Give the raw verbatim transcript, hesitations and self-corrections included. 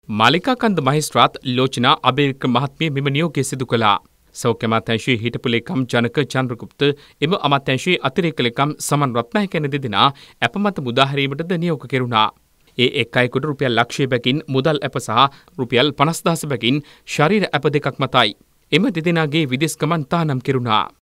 මාලිකා කන්ද මහේස්ත්‍රාත් ලෝචනා අබේවික්‍රම මහත්මිය මෙම නියෝගය සිදු කළා. සෞඛ්‍ය අමාත්‍යාංශයේ හිටපු ලේකම් ජනක චන්ද්‍රගුප්ත එම අමාත්‍යාංශයේ අතිරේක ලේකම් සමන් රත්නායක යන දෙදෙනා ඇප මත මුදා හැරීමටද නියෝග කෙරුණා. ඒ එක් අයෙකුට රුපියල් ලක්ෂය බැගින් මුදල් ඇප සහ රුපියල් පනස් දහස බැගින් ශරීර ඇප දෙකක් මතයි. එම දෙදෙනාගේ විදෙස් ගමන් තහනම් කෙරුණා.